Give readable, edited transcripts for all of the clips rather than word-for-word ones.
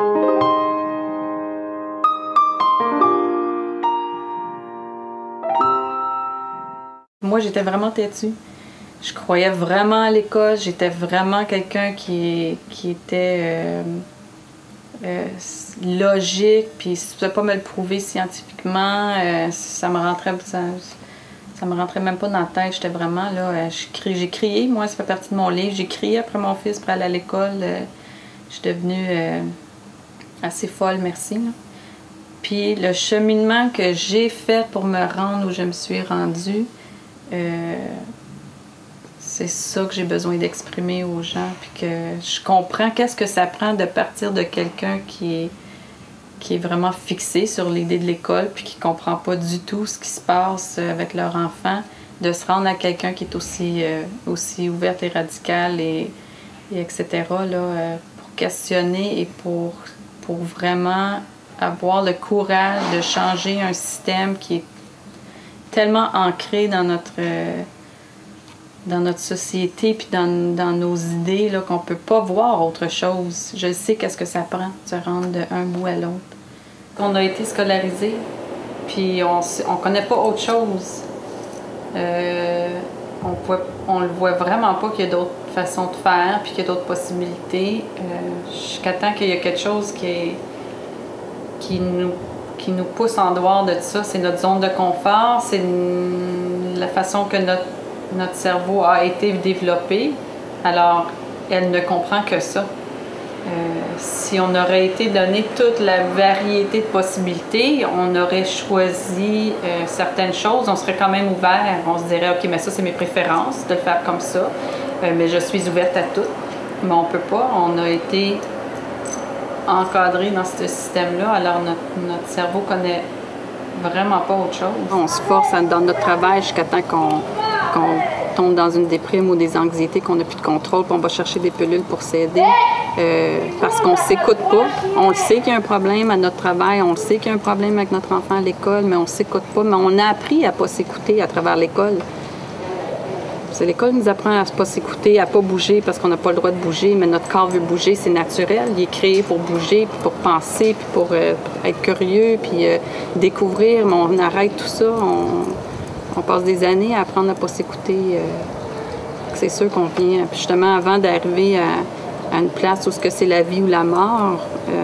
Moi, j'étais vraiment têtue. Je croyais vraiment à l'école. J'étais vraiment quelqu'un qui était logique. Puis si tu ne pouvais pas me le prouver scientifiquement, ça me rentrait même pas dans la tête. J'étais vraiment là. J'ai crié. Moi, ça fait partie de mon livre. J'ai crié après mon fils pour aller à l'école. Je suis devenue assez folle, merci. Là. Puis le cheminement que j'ai fait pour me rendre où je me suis rendue, c'est ça que j'ai besoin d'exprimer aux gens, puis que je comprends qu'est-ce que ça prend de partir de quelqu'un qui est vraiment fixé sur l'idée de l'école, puis qui comprend pas du tout ce qui se passe avec leur enfant, de se rendre à quelqu'un qui est aussi ouverte et radicale et etc. Là, pour questionner et pour vraiment avoir le courage de changer un système qui est tellement ancré dans notre société puis dans nos idées là, qu'on peut pas voir autre chose. Je sais qu'est-ce que ça prend de se rendre d'un bout à l'autre. On a été scolarisés, puis on connaît pas autre chose. On le voit vraiment pas qu'il y a d'autres façons de faire puis qu'il y a d'autres possibilités. Jusqu'à temps qu'il y a quelque chose qui nous pousse en dehors de ça, c'est notre zone de confort, c'est la façon que notre cerveau a été développé. Alors, elle ne comprend que ça. Si on aurait été donné toute la variété de possibilités, on aurait choisi certaines choses, on serait quand même ouvert. On se dirait, OK, mais ça, c'est mes préférences, de le faire comme ça. Mais je suis ouverte à tout. Mais on peut pas. On a été encadré dans ce système-là, alors notre cerveau connaît vraiment pas autre chose. On se force dans notre travail jusqu'à temps qu'on tombe dans une déprime ou des anxiétés, qu'on n'a plus de contrôle, puis on va chercher des pilules pour s'aider, parce qu'on s'écoute pas. On le sait qu'il y a un problème à notre travail, on le sait qu'il y a un problème avec notre enfant à l'école, mais on s'écoute pas. Mais on a appris à pas s'écouter à travers l'école. L'école nous apprend à ne pas s'écouter, à ne pas bouger parce qu'on n'a pas le droit de bouger, mais notre corps veut bouger, c'est naturel. Il est créé pour bouger, puis pour penser, puis pour être curieux, puis découvrir, mais on arrête tout ça. On passe des années à apprendre à ne pas s'écouter. C'est sûr qu'on vient, justement, avant d'arriver à une place où c'est la vie ou la mort,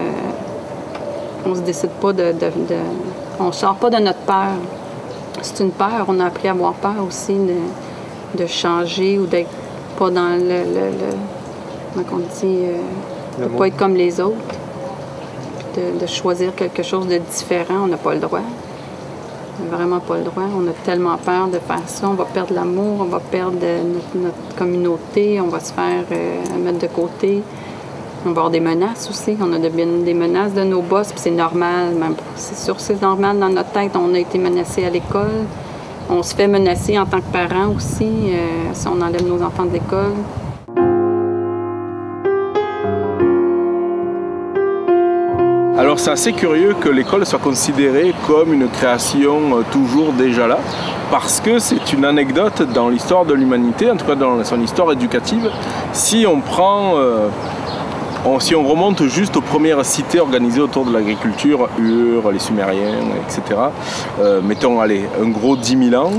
on se décide pas on sort pas de notre peur. C'est une peur, on a appris à avoir peur aussi de changer ou d'être pas dans comment on dit, de pas être comme les autres, de choisir quelque chose de différent. On n'a pas le droit. On n'a vraiment pas le droit. On a tellement peur de faire ça. On va perdre l'amour, on va perdre notre communauté, on va se faire mettre de côté. On va avoir des menaces aussi. On a des menaces de nos boss, puis c'est normal. C'est sûr que c'est normal dans notre tête. On a été menacés à l'école. On se fait menacer en tant que parents aussi, si on enlève nos enfants de l'école. Alors c'est assez curieux que l'école soit considérée comme une création toujours déjà là, parce que c'est une anecdote dans l'histoire de l'humanité, en tout cas dans son histoire éducative. Si on prend... si on remonte juste aux premières cités organisées autour de l'agriculture, Ur, les Sumériens, etc., mettons, allez, un gros 10 000 ans,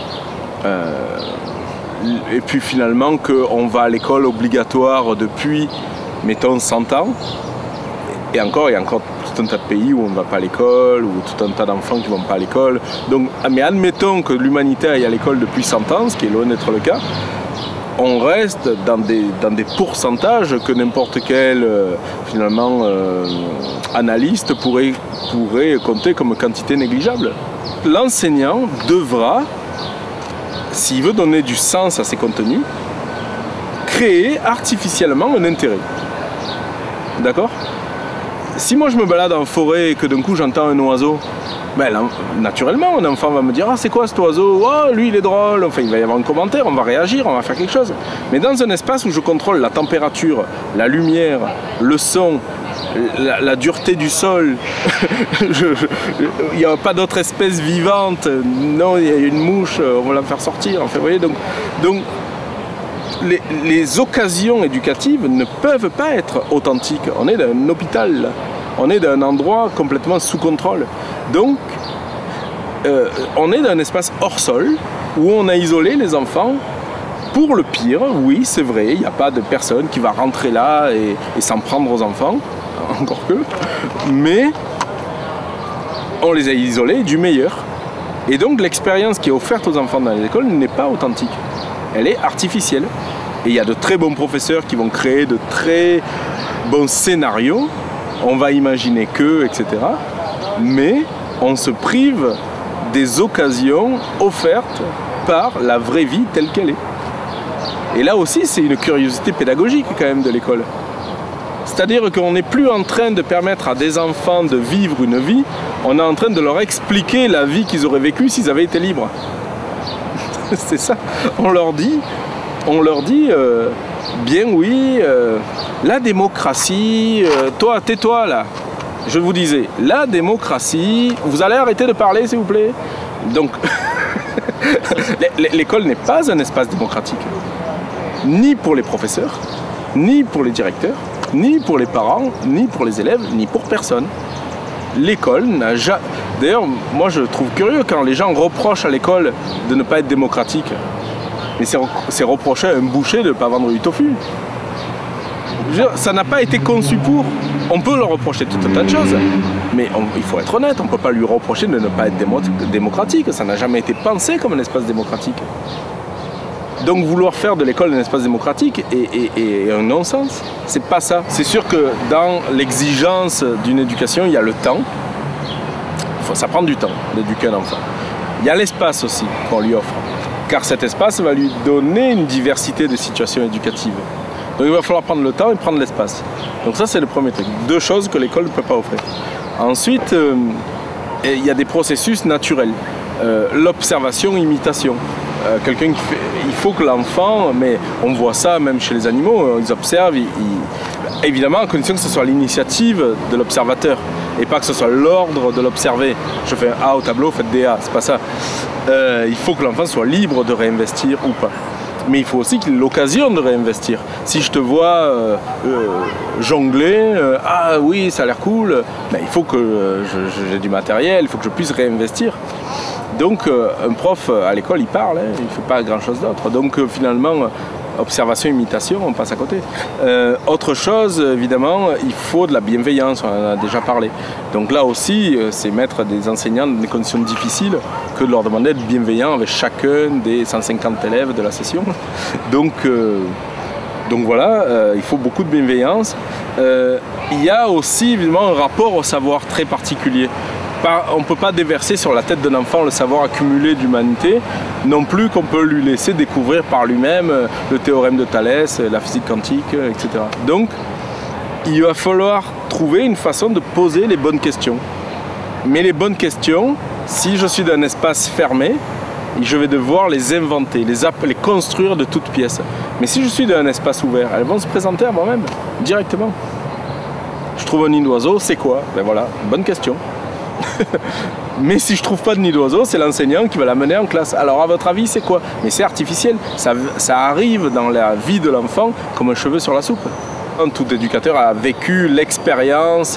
et puis finalement qu'on va à l'école obligatoire depuis, mettons, 100 ans, et encore, il y a encore tout un tas de pays où on ne va pas à l'école, ou tout un tas d'enfants qui ne vont pas à l'école. Donc, mais admettons que l'humanité aille à l'école depuis 100 ans, ce qui est loin d'être le cas, on reste dans des pourcentages que n'importe quel finalement analyste pourrait compter comme quantité négligeable. L'enseignant devra, s'il veut donner du sens à ses contenus, créer artificiellement un intérêt. D'accord ? Si moi je me balade en forêt et que d'un coup j'entends un oiseau, ben, naturellement, un enfant va me dire « Ah, c'est quoi cet oiseau? Oh, lui, il est drôle !» Enfin, il va y avoir un commentaire, on va réagir, on va faire quelque chose. Mais dans un espace où je contrôle la température, la lumière, le son, la dureté du sol, il n'y a pas d'autre espèce vivante. Non, il y a une mouche, on va la faire sortir. Enfin, vous voyez, donc les occasions éducatives ne peuvent pas être authentiques. On est dans un hôpital, là. On est dans un endroit complètement sous contrôle. Donc, on est dans un espace hors sol où on a isolé les enfants pour le pire. Oui, c'est vrai, il n'y a pas de personne qui va rentrer là et s'en prendre aux enfants, encore que. Mais on les a isolés du meilleur. Et donc l'expérience qui est offerte aux enfants dans les écoles n'est pas authentique. Elle est artificielle. Et il y a de très bons professeurs qui vont créer de très bons scénarios. On va imaginer que, etc. Mais on se prive des occasions offertes par la vraie vie telle qu'elle est. Et là aussi, c'est une curiosité pédagogique quand même de l'école. C'est-à-dire qu'on n'est plus en train de permettre à des enfants de vivre une vie, on est en train de leur expliquer la vie qu'ils auraient vécue s'ils avaient été libres. C'est ça. On leur dit bien oui, la démocratie, toi, tais-toi là. Je vous disais, la démocratie, vous allez arrêter de parler s'il vous plaît. Donc, l'école n'est pas un espace démocratique. Ni pour les professeurs, ni pour les directeurs, ni pour les parents, ni pour les élèves, ni pour personne. L'école n'a jamais... D'ailleurs, moi je trouve curieux quand les gens reprochent à l'école de ne pas être démocratique. Mais c'est reprocher à un boucher de ne pas vendre du tofu. Ça n'a pas été conçu pour. On peut leur reprocher tout un tas de choses. Mais il faut être honnête, on ne peut pas lui reprocher de ne pas être démocratique. Ça n'a jamais été pensé comme un espace démocratique. Donc vouloir faire de l'école un espace démocratique est un non-sens. C'est pas ça. C'est sûr que dans l'exigence d'une éducation, il y a le temps. Ça prend du temps d'éduquer un enfant. Il y a l'espace aussi qu'on lui offre. Car cet espace va lui donner une diversité de situations éducatives. Donc il va falloir prendre le temps et prendre l'espace. Donc ça c'est le premier truc. Deux choses que l'école ne peut pas offrir. Ensuite, il y a des processus naturels. L'observation-imitation. Quelqu'un qui fait, il faut que l'enfant, mais on voit ça même chez les animaux, ils observent, évidemment à condition que ce soit l'initiative de l'observateur et pas que ce soit l'ordre de l'observer. Je fais un A au tableau, faites des A, c'est pas ça. Il faut que l'enfant soit libre de réinvestir ou pas. Mais il faut aussi qu'il ait l'occasion de réinvestir. Si je te vois jongler, ah oui, ça a l'air cool, mais il faut que j'ai du matériel, il faut que je puisse réinvestir. Donc un prof à l'école, il parle, hein, il ne fait pas grand-chose d'autre. Donc finalement, observation, imitation, on passe à côté. Autre chose, évidemment, il faut de la bienveillance, on en a déjà parlé. Donc là aussi, c'est mettre des enseignants dans des conditions difficiles que de leur demander d'être bienveillants avec chacun des 150 élèves de la session. Donc voilà, il faut beaucoup de bienveillance. Il y a aussi évidemment un rapport au savoir très particulier. On ne peut pas déverser sur la tête d'un enfant le savoir accumulé d'humanité, non plus qu'on peut lui laisser découvrir par lui-même le théorème de Thalès, la physique quantique, etc. Donc, il va falloir trouver une façon de poser les bonnes questions. Mais les bonnes questions, si je suis dans un espace fermé, je vais devoir les inventer, les construire de toutes pièces. Mais si je suis dans un espace ouvert, elles vont se présenter à moi-même, directement. Je trouve un nid d'oiseau, c'est quoi? Ben voilà, bonne question. Mais si je trouve pas de nid d'oiseau, c'est l'enseignant qui va l'amener en classe. Alors à votre avis, c'est quoi? Mais c'est artificiel. Ça arrive dans la vie de l'enfant comme un cheveu sur la soupe. Tout éducateur a vécu l'expérience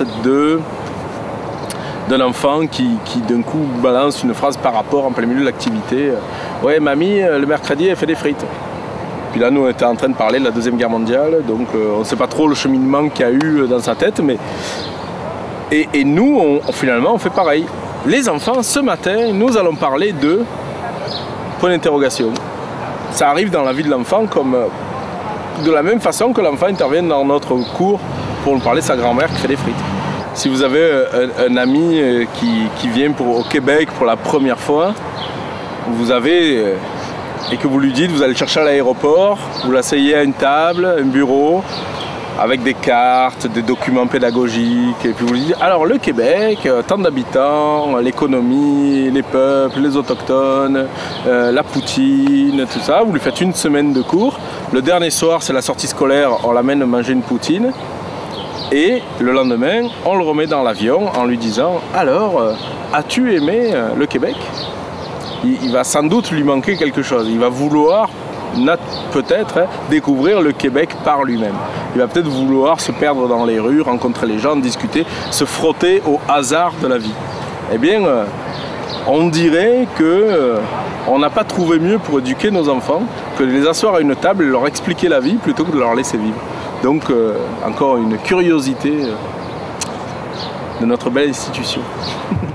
d'un enfant qui d'un coup balance une phrase par rapport en plein milieu de l'activité. Ouais, mamie, le mercredi, elle fait des frites. Puis là, nous, on était en train de parler de la Deuxième Guerre mondiale, donc on ne sait pas trop le cheminement qu'il y a eu dans sa tête, mais... Et nous, finalement, on fait pareil. Les enfants, ce matin, nous allons parler de point d'interrogation. Ça arrive dans la vie de l'enfant comme de la même façon que l'enfant intervient dans notre cours pour nous parler de sa grand-mère qui fait des frites. Si vous avez un ami qui vient au Québec pour la première fois, et que vous lui dites, vous allez le chercher à l'aéroport, vous l'asseyez à une table, un bureau, avec des cartes, des documents pédagogiques, et puis vous lui dites, alors le Québec, tant d'habitants, l'économie, les peuples, les autochtones, la poutine, tout ça, vous lui faites une semaine de cours, le dernier soir c'est la sortie scolaire, on l'amène manger une poutine, et le lendemain on le remet dans l'avion en lui disant, alors, as-tu aimé le Québec? Il va sans doute lui manquer quelque chose, il va vouloir peut-être découvrir le Québec par lui-même. Il va peut-être vouloir se perdre dans les rues, rencontrer les gens, discuter, se frotter au hasard de la vie. Eh bien, on dirait que on n'a pas trouvé mieux pour éduquer nos enfants que de les asseoir à une table et leur expliquer la vie plutôt que de leur laisser vivre. Donc, encore une curiosité de notre belle institution.